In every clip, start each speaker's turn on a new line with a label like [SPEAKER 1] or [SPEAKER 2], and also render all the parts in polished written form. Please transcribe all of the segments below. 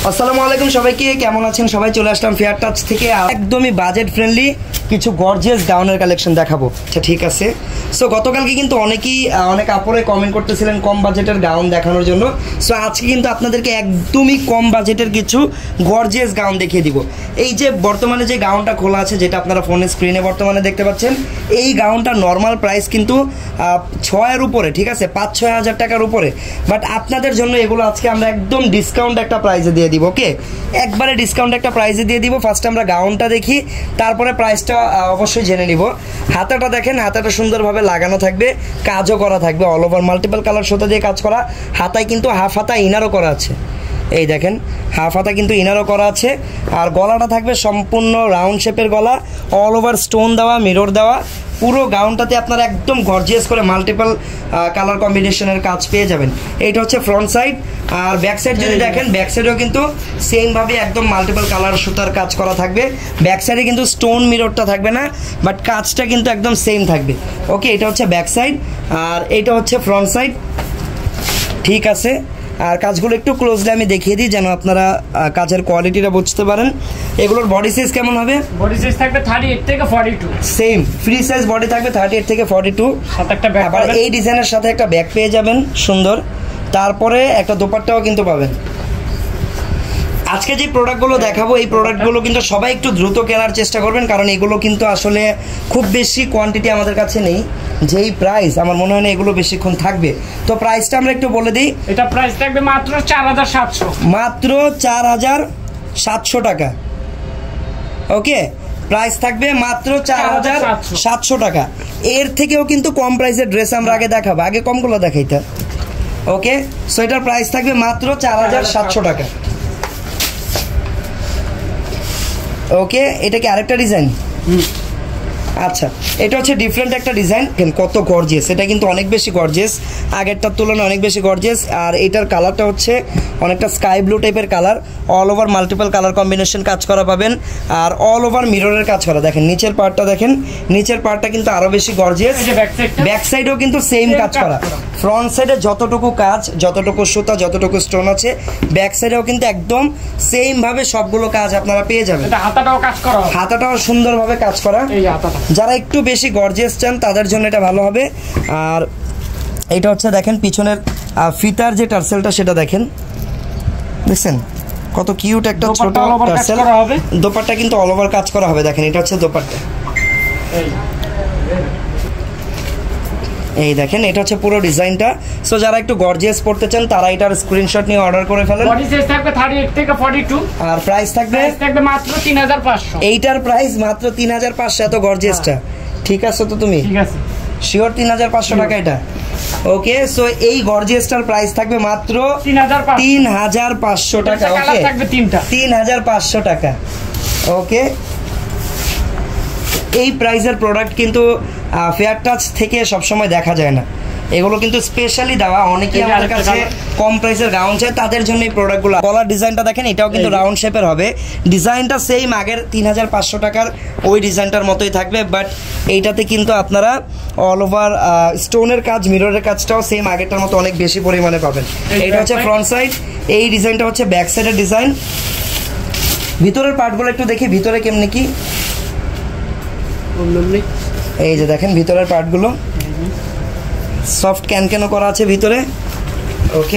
[SPEAKER 1] আসসালামু আলাইকুম সবাইকে, কেমন আছেন সবাই? চলে আসলাম ফেয়ার টাচ থেকে একদমই বাজেট ফ্রেন্ডলি কিছু গর্জিয়াস গাউনের কালেকশন দেখাবো। আচ্ছা ঠিক আছে। সো গতকালকে কিন্তু অনেক আপুরে কমেন্ট করতেছিলেন কম বাজেটের গাউন দেখানোর জন্য। সো আজকে কিন্তু আপনাদেরকে একদমই কম বাজেটের কিছু গর্জিয়াস গাউন দেখিয়ে দিব। এই যে বর্তমানে যে গাউনটা খোলা আছে, যেটা আপনারা ফোনের স্ক্রিনে বর্তমানে দেখতে পাচ্ছেন, এই গাউনটা নর্মাল প্রাইস কিন্তু 6-এর উপরে, ঠিক আছে, 5-6 হাজার টাকার উপরে। বাট আপনাদের জন্য এগুলো আজকে আমরা একদম ডিসকাউন্ট একটা প্রাইসে দিয়ে দিব। ওকে, একবারে ডিসকাউন্ট একটা প্রাইসে দিয়ে দিব। ফার্স্ট আমরা গাউনটা দেখি, তারপরে প্রাইসটা অবশ্যই জেনে নিব। হাতাটা দেখেন, হাতাটা সুন্দরভাবে লাগানো থাকবে, কাজও করা থাকবে, অল ওভার মাল্টিপল কালার সুতা দিয়ে কাজ করা। হাতায় কিন্তু হাফ হাতা ইনারও করা আছে, এই দেখেন হাফ হাতা কিন্তু ইনারও করা আছে। আর গলাটা থাকবে সম্পূর্ণ রাউন্ড শেপের গলা, অল ওভার স্টোন দেওয়া, মিরর দেওয়া। পুরো গাউনটাতে আপনারা একদম গর্জিয়াস করে মাল্টিপল কালার কম্বিনেশনের কাজ পেয়ে যাবেন। এইটা হচ্ছে ফ্রন্ট সাইড। আর ব্যাক সাইড যদি দেখেন, ব্যাক সাইডেও কিন্তু সেমভাবে একদম মাল্টিপল কালার সুতার কাজ করা থাকবে। ব্যাক সাইডে কিন্তু স্টোন মিররটা থাকবে না, বাট কাজটা কিন্তু একদম সেম থাকবে। ওকে, এটা হচ্ছে ব্যাক সাইড আর এইটা হচ্ছে ফ্রন্ট সাইড, ঠিক আছে। আর কাজগুলো একটু ক্লোজলি আমি দেখিয়ে দিই যেন আপনারা কাজের কোয়ালিটিটা বুঝতে পারেন। এগুলোর বডি সাইজ কেমন হবে?
[SPEAKER 2] বডি সাইজ থাকবে 38 থেকে 42,
[SPEAKER 1] সেম ফ্রি সাইজ বডি থাকবে 38 থেকে 42।
[SPEAKER 2] সাথে একটা ব্যাগ
[SPEAKER 1] আবার এই ডিজাইনের সাথে একটা ব্যাগ পেয়ে যাবেন সুন্দর, তারপরে একটা দোপাট্টাও কিন্তু পাবেন। আজকে যে প্রোডাক্টগুলো দেখাবো, এই প্রোডাক্টগুলো কিন্তু সবাই একটু দ্রুত কেনার চেষ্টা করবেন, কারণ এগুলো কিন্তু আসলে খুব বেশি কোয়ান্টিটি আমাদের কাছে নেই। যেই প্রাইস, আমার মনে হয় না এগুলো বেশিক্ষণ থাকবে। তো প্রাইসটা আমরা একটু বলে দিই।
[SPEAKER 2] এটা প্রাইস থাকবে মাত্র 4700,
[SPEAKER 1] মাত্র 4700 টাকা। ওকে, প্রাইস থাকবে মাত্র 4700 টাকা। এর থেকেও কিন্তু কম প্রাইসের ড্রেস আমরা আগে দেখাবো, আগে কমগুলো দেখাইতে। ওকে, সো এটার প্রাইস থাকবে মাত্র 4700 টাকা। ওকে, এটা কি আরেকটা ডিজাইন? আচ্ছা, এটা হচ্ছে ডিফারেন্ট একটা ডিজাইন, কত গর্জিয়াস। এটা কিন্তু অনেক বেশি গর্জিয়াস, আগেরটার তুলনায় অনেক বেশি গর্জিয়াস। আর এটার কালারটা হচ্ছে অনেকটা স্কাই ব্লু টাইপের colour, all over multiple colour combination কাজ করা পাবেন। আর অল ওভার মিররের কাজ করা, দেখেন নিচের পার্টটা দেখেন, নিচের পার্টটা কিন্তু আরো বেশি গর্জিয়াস। ব্যাক সাইডেও কিন্তু সেম কাজ করা। ফ্রন্ট সাইডে যতটুকু কাজ, যতটুকু সুতা, যতটুকু স্টোন আছে, ব্যাক সাইডেও কিন্তু একদম সেম ভাবে সবগুলো কাজ আপনারা পেয়ে যাবেন।
[SPEAKER 2] হাতাটাও কাজ করা,
[SPEAKER 1] হাতাটাও সুন্দরভাবে কাজ করা।
[SPEAKER 2] এই হাতাটা
[SPEAKER 1] যারা একটু বেশি গর্জিয়াস চান তাদের জন্য এটা ভালো হবে। আর এটা হচ্ছে দেখেন পিছনের ফিতার যে টার্সেলটা, সেটা দেখেন, দেখছেন কত কিউট একটা ছোট টার্সেল। দোপাট্টা কিন্তু অল ওভার কাজ করা হবে, দেখেন এটা হচ্ছে দোপাট্টা। এই দেখেন এটা হচ্ছে পুরো ডিজাইনটা। সো যারা একটু গর্জিয়াস পড়তে চান তারা এটার স্ক্রিনশট নিয়ে অর্ডার করে ফেলেন।
[SPEAKER 2] বডি সাইজ থাকবে 38 থেকে 42
[SPEAKER 1] আর প্রাইস থাকবে
[SPEAKER 2] মাত্র 3500।
[SPEAKER 1] এইটার প্রাইস মাত্র 3500। এত গর্জিয়াসটা, ঠিক আছে তো তুমি?
[SPEAKER 2] ঠিক আছে,
[SPEAKER 1] শিওর 3500 টাকা এটা? ওকে, সো এই গর্জিয়াসটার প্রাইস থাকবে মাত্র 3500 টাকা। ওকে, 3500 টাকা। ওকে, এই প্রাইসের প্রোডাক্ট কিন্তু ফেয়ার টাচ থেকে সবসময় দেখা যায় না, এগুলো কিন্তু স্পেশালি দেওয়া। অনেকেই আমাদের কাছে কম প্রাইসের গাউন চায়, তাদের জন্য এই প্রোডাক্টগুলো। গলার ডিজাইনটা দেখেন, এটাও কিন্তু রাউন্ড শেপের হবে। ডিজাইনটা সেম আগের 3500 টাকার ওই ডিজাইনটার মতোই থাকবে, বাট এইটাতে কিন্তু আপনারা অল ওভার স্টোনের কাজ, মিররের কাজটাও সেম আগেরটার মতো অনেক বেশি পরিমাণে পাবেন। এইটা হচ্ছে ফ্রন্ট সাইড, এই ডিজাইনটা হচ্ছে ব্যাক সাইডের ডিজাইন। ভিতরের পার্টগুলো একটু দেখি, ভিতরে কেমনি কি। এই যে দেখেন ভিতরের পার্টগুলো সফট ক্যানক্যানও করা আছে ভিতরে। ওকে,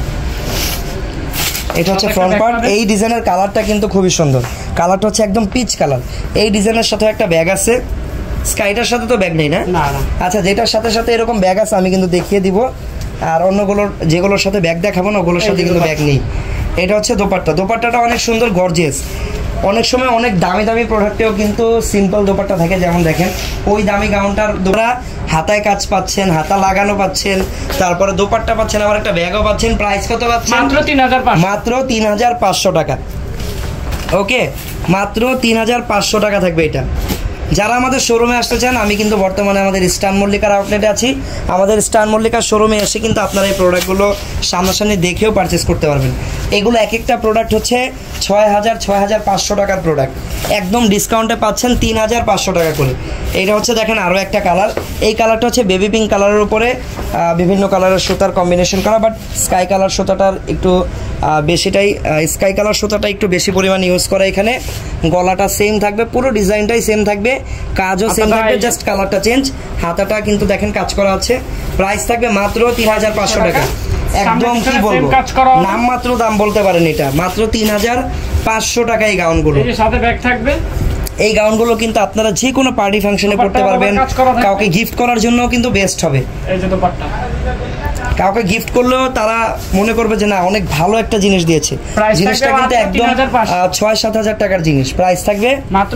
[SPEAKER 1] এটা হচ্ছে ফ্রন্ট পার্ট। এই ডিজাইনের কালারটা কিন্তু খুবই সুন্দর, কালারটা হচ্ছে একদম পিচ কালার। এই ডিজাইনের সাথে একটা ব্যাগ আছে, স্কাইটার সাথে তো ব্যাগ নেই না? আচ্ছা, যেটার সাথে সাথে এরকম ব্যাগ আছে আমি কিন্তু দেখিয়ে দিব। আর অন্যগুলোর যেগুলোর সাথে ব্যাগ দেখাবো না, ওগুলোর সাথে কিন্তু ব্যাগ নেই। এটা হচ্ছে দোপাট্টা, দোপাট্টাটা অনেক সুন্দর গর্জিয়াস। অনেক সময় অনেক দামি দামি প্রোডাক্টেও কিন্তু সিম্পল দোপাট্টা থাকে, যেমন দেখেন ওই দামি গাউনটার দোরা হাতায় কাজ পাচ্ছেন, হাতা লাগানো পাচ্ছেন, তারপরে দোপাট্টা পাচ্ছেন, আবার একটা ব্যাগও পাচ্ছেন। প্রাইস কত পাচ্ছেন? মাত্র 3500 টাকা। ওকে, মাত্র 3500 টাকা থাকবে এটা। যারা আমাদের শোরুমে আসতে চান, আমি কিন্তু বর্তমানে আমাদের স্টার মল্লিকার আউটলেটে আছি। আমাদের স্টার মল্লিকার শোরুমে এসে কিন্তু আপনারা এই প্রোডাক্টগুলো সামনাসামনি দেখেও পারচেস করতে পারবেন। এগুলো এক একটা প্রোডাক্ট হচ্ছে 6500 টাকার প্রোডাক্ট, একদম ডিসকাউন্টে পাচ্ছেন 3500 টাকা করে। এইটা হচ্ছে দেখেন আরও একটা কালার, এই কালারটা হচ্ছে বেবি পিঙ্ক কালারের উপরে বিভিন্ন কালারের সুতার কম্বিনেশন করা, বাট স্কাই কালার সুতাটার একটু বেশিটাই স্কাই কালার সুতাটা একটু বেশি পরিমাণ ইউজ করা এখানে। গলাটা সেম থাকবে, পুরো ডিজাইনটাই সেম থাকবে, কাজও সেম থাকবে, জাস্ট কালারটা চেঞ্জ। হাতাটা কিন্তু দেখেন কাজ করা আছে। প্রাইস থাকবে মাত্র 3500 টাকা। একদম কি বলবো, নাম মাত্র দাম বলতে পারেন, এটা মাত্র 3500 টাকা এই গাউনগুলো।
[SPEAKER 2] সাথে ব্যাগ থাকবে।
[SPEAKER 1] এই গাউনগুলো কিন্তু আপনারা যে কোনো পার্টি ফাংশনে পড়তে পারবেন, কাউকে গিফট করার জন্য কিন্তু বেস্ট হবে।
[SPEAKER 2] এই যে দোপাট্টা,
[SPEAKER 1] কাউকে গিফট করলেও তারা মনে করবে যে না অনেক ভালো একটা জিনিস দিয়েছে। জিনিসটা কিন্তু একদম 6-7 হাজার টাকার জিনিস। প্রাইস থাকবে
[SPEAKER 2] মাত্র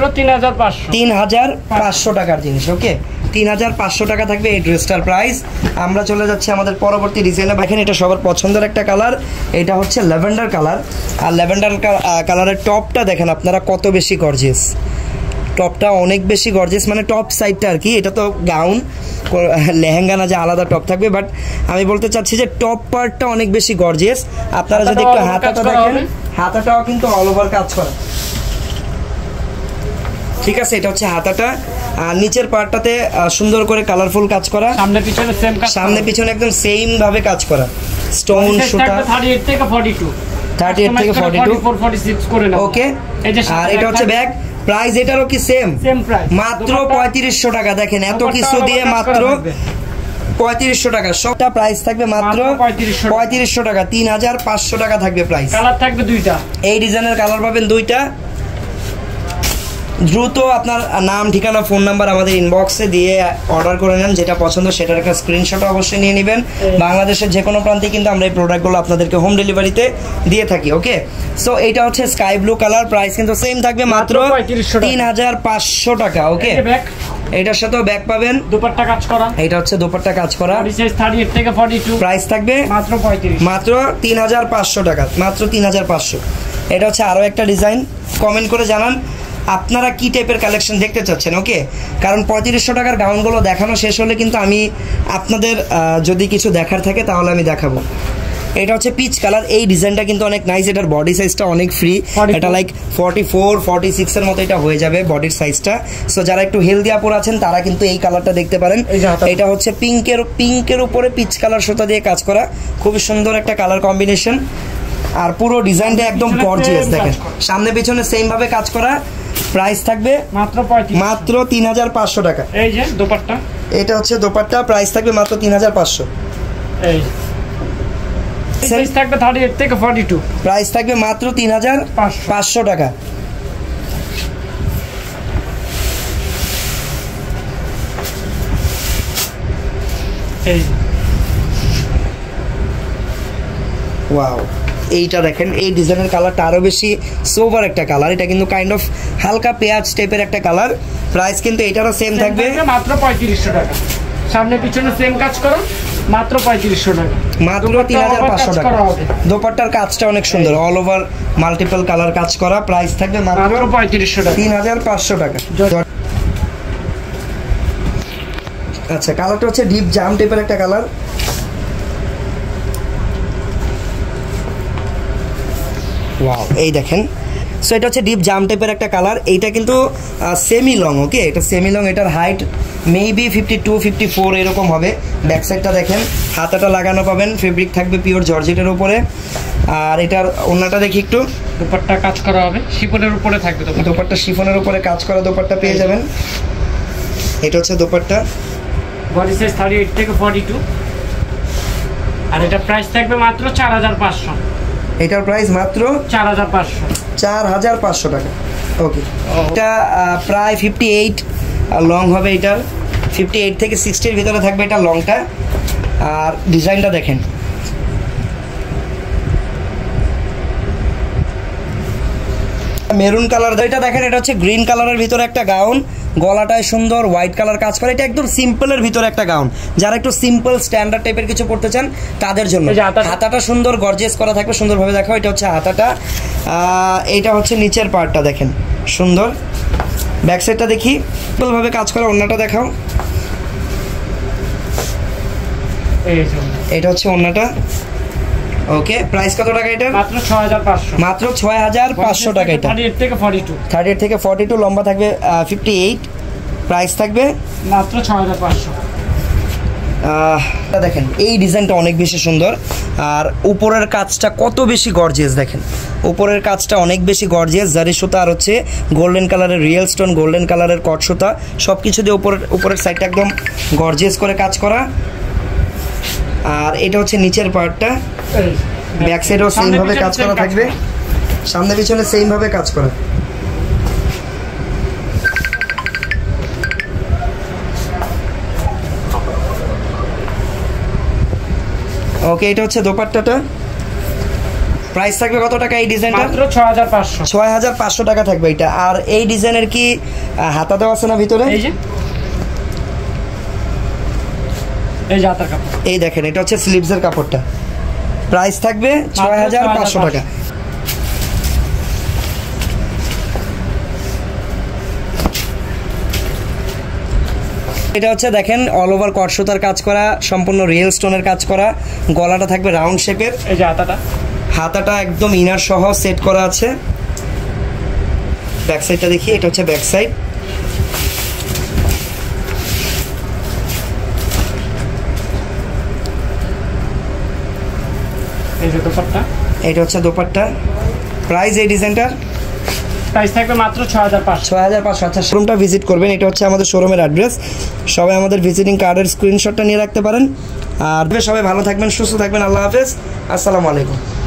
[SPEAKER 1] 3500 টাকার জিনিস। ওকে, 3500 টাকা থাকবে এই ড্রেসটার প্রাইস। আমরা চলে যাচ্ছি আমাদের পরবর্তী ডিজাইনে। দেখেন এটা সবার পছন্দের একটা কালার, এটা হচ্ছে ল্যাভেন্ডার কালার। আর ল্যাভেন্ডার কালারের টপটা দেখেন আপনারা কত বেশি গর্জিয়াস। টপটা অনেক বেশি গর্জিয়াস, মানে টপ সাইডটা আর কি। এটা তো গাউন, লেহেঙ্গা না যে আলাদা টপ থাকবে, বাট আমি বলতে চাচ্ছি যে টপ পার্টটা অনেক বেশি গর্জিয়াস। আপনারা যদি একটু হাতাটা দেখেন, হাতাটাও কিন্তু অল ওভার কাজ করা। ঠিক আছে, এটা হচ্ছে হাতাটা। আর নিচের পার্টটাতে সুন্দর করে কালারফুল কাজ করা, সামনে পিছনে একদম সেম ভাবে কাজ করা। স্টোন সুতা
[SPEAKER 2] 38 থেকে 42,
[SPEAKER 1] 38 থেকে 42,
[SPEAKER 2] 46 করে নাও।
[SPEAKER 1] ওকে, আর এটা হচ্ছে ব্যাগ। প্রাইস এটারও কি সেম
[SPEAKER 2] প্রাইস,
[SPEAKER 1] মাত্র 3500 টাকা। দেখেন এত কিছু দিয়ে মাত্র 3500 টাকা। সবটা প্রাইস থাকবে মাত্র 3500 টাকা। 3500 টাকা থাকবে প্রাইস।
[SPEAKER 2] কালার থাকবে দুইটা,
[SPEAKER 1] এই ডিজাইনের কালার পাবেন দুইটা। দ্রুত আপনার নাম, ঠিকানা, ফোন নাম্বার আমাদের ইনবক্সে দিয়ে অর্ডার করে নেন। যেটা পছন্দ সেটার একটা স্ক্রিনশট অবশ্যই নিয়ে নেবেন। বাংলাদেশের যে কোনো প্রান্তে কিন্তু আমরা এই প্রোডাক্টগুলো আপনাদেরকে হোম ডেলিভারিতে দিয়ে থাকি। ওকে, সো এইটা হচ্ছে স্কাই ব্লু কালার। প্রাইস কিন্তু সেম থাকবে মাত্র 3500 টাকা। ওকে, এটার সাথেও ব্যাগ পাবেন,
[SPEAKER 2] দুপাট্টা কাজ করা।
[SPEAKER 1] এটা হচ্ছে দুপাট্টা কাজ করা।
[SPEAKER 2] 38 থেকে 42,
[SPEAKER 1] প্রাইস থাকবে মাত্র 3500 টাকা, মাত্র 3500। এটা হচ্ছে আরও একটা ডিজাইন। কমেন্ট করে জানান আপনারা কি টাইপের কালেকশন দেখতে চাচ্ছেন। ওকে, কারণ 3500 টাকার গাউনগুলো দেখানো শেষ হলে কিন্তু আমি আপনাদের যদি কিছু দেখার থাকে তাহলে আমি দেখাবো। এটা হচ্ছে পিচ কালার। এই ডিজাইনটা কিন্তু অনেক নাইস। এটার বডি সাইজটা অনেক ফ্রি, এটা লাইক 44-46 এর মতো এটা হয়ে যাবে বডির সাইজটা। সো যারা একটু হেলদি আপুর আছেন তারা কিন্তু এই কালারটা দেখতে পারেন। এটা হচ্ছে পিঙ্কের উপরে পিচ কালার সুতা দিয়ে কাজ করা, খুবই সুন্দর একটা কালার কম্বিনেশন। আর পুরো ডিজাইনটা একদম গর্জিয়াস। দেখেন সামনে পিছনে সেম ভাবে কাজ করা। প্রাইস থাকবে মাত্র 3500 টাকা।
[SPEAKER 2] এই যে দোপাট্টা,
[SPEAKER 1] এটা হচ্ছে দোপাট্টা। প্রাইস থাকবে মাত্র 3500।
[SPEAKER 2] এই সাইজ থাকবে 38 থেকে 42,
[SPEAKER 1] প্রাইস থাকবে মাত্র 3500 টাকা।
[SPEAKER 2] এই
[SPEAKER 1] ওয়াও, এইটা দেখেন, এই ডিজাইনের কালারটা আরো বেশি সোভার একটা কালার। এটা কিন্তু কাইন্ড অফ হালকা পেঁয়াজ টাইপের একটা কালার। প্রাইস কিন্তু এটারও সেম থাকবে
[SPEAKER 2] মাত্র 3500 টাকা। সামনে পিছনে সেম কাজ করো, মাত্র 3500 টাকা,
[SPEAKER 1] মাত্র 3500 টাকা। দোপাট্টার কাজটা অনেক সুন্দর, অল ওভার মাল্টিপল কালার কাজ করা। প্রাইস থাকবে মাত্র
[SPEAKER 2] 3500 টাকা,
[SPEAKER 1] 3500 টাকা। আচ্ছা, কালারটা হচ্ছে ডিপ জাম টাইপের একটা কালার। ওয়াও, এই দেখেন। সো এটা হচ্ছে ডিপ জাম টাইপের একটা কালার। এইটা কিন্তু সেমি লং। ওকে, এটা সেমি লং। এটার হাইট মেবি 52-54 এরকম হবে। ব্যাক সাইডটা দেখেন, হাতাটা লাগানো পাবেন, ফেব্রিক থাকবে পিওর জর্জেটের উপরে। আর এটার ওন্নাটা দেখি একটু,
[SPEAKER 2] দোপাট্টা কাজ করা হবে, শিফনের উপরে থাকবে।
[SPEAKER 1] দোপাট্টা শিফনের উপরে কাজ করা দোপাট্টা পেয়ে যাবেন। এটা হচ্ছে দোপাট্টা,
[SPEAKER 2] বডি সাইজ 38 থেকে 42। আর এটা প্রাইস থাকবে মাত্র 4500।
[SPEAKER 1] এটার প্রাইস মাত্র 4500 টাকা। ওকে, এটা প্রায় 58 লং হবে। এটার 58 থেকে 60-র ভিতরে থাকবে এটা লংটা। আর ডিজাইনটা দেখেন, মেরুন কালার। এটা দেখেন, এটা হচ্ছে গ্রিন কালারের ভিতরে একটা গাউন। গলাটায় সুন্দর হোয়াইট কালার কাজ করে। এটা একদম সিম্পলের ভিতরে একটা গাউন। যারা একটু সিম্পল স্ট্যান্ডার্ড টাইপের কিছু পড়তে চান তাদের জন্য। হাতাটা সুন্দর গর্জিয়াস করা থাকবে, সুন্দরভাবে দেখাও। এটা হচ্ছে হাতাটা। এটা হচ্ছে নিচের পার্টটা দেখেন, সুন্দর। ব্যাক সাইডটা দেখি, সিম্পলভাবে কাজ করা। ওন্নাটা দেখাও। এটা হচ্ছে ওন্নাটা। ওকে, প্রাইস কত টাকা এটা?
[SPEAKER 2] মাত্র 6500।
[SPEAKER 1] মাত্র 6500 টাকা। এটা
[SPEAKER 2] 38 থেকে 42।
[SPEAKER 1] 38 থেকে 42, লম্বা থাকবে 58। প্রাইস থাকবে
[SPEAKER 2] মাত্র 6500।
[SPEAKER 1] দেখেন এই ডিজাইনটা অনেক বেশি সুন্দর, আর উপরের কাজটা কত বেশি গর্জিয়াস। দেখেন উপরের কাজটা অনেক বেশি গর্জিয়াস, জারি সুতা আর হচ্ছে গোল্ডেন কালারের রিয়েল স্টোন, গোল্ডেন কালারের কট সুতা, সব কিছু দিয়ে উপরের সাইডটা একদম গর্জিয়াস করে কাজ করা। আর এটা হচ্ছে নিচের পার্টটা, ব্যাক সাইডেও সেমভাবে কাজ করা থাকবে, সামনে পিছনে সেমভাবে কাজ করা। ওকে, এটা হচ্ছে দোপাট্টাটা। প্রাইস থাকবে কত টাকা এই ডিজাইনটা?
[SPEAKER 2] মাত্র 6500।
[SPEAKER 1] 6500 টাকা থাকবে এটা। আর এই ডিজাইনের কি হাতা দেওয়া আছে না ভিতরে?
[SPEAKER 2] এই যে হাতার কাপড়,
[SPEAKER 1] এই দেখেন এটা হচ্ছে স্লিভসের কাপড়টা। প্রাইস থাকবে 6500 টাকা। এটা হচ্ছে দেখেন অল ওভার কট সুতার কাজ করা, সম্পূর্ণ রিয়েল স্টোনের কাজ করা, গলাটা থাকবে রাউন্ড শেপের।
[SPEAKER 2] এই যে হাতাটা
[SPEAKER 1] একদম ইনার সহ সেট করা আছে। ব্যাক সাইডটা দেখি, এটা হচ্ছে ব্যাক সাইড।
[SPEAKER 2] এই যে দোপাট্টা,
[SPEAKER 1] এটা হচ্ছে দোপাট্টা। প্রাইস এই ডিজাইনটার
[SPEAKER 2] প্রাইস থাকবে মাত্র 6500।
[SPEAKER 1] 6500। আচ্ছা, শোরুমটা ভিজিট করবেন, এটা হচ্ছে আমাদের শোরুমের অ্যাড্রেস। সবাই আমাদের ভিজিটিং কার্ডের স্ক্রিনশটটা নিয়ে রাখতে পারেন। আর সবাই ভালো থাকবেন, সুস্থ থাকবেন। আল্লাহ হাফেজ, আসসালামু আলাইকুম।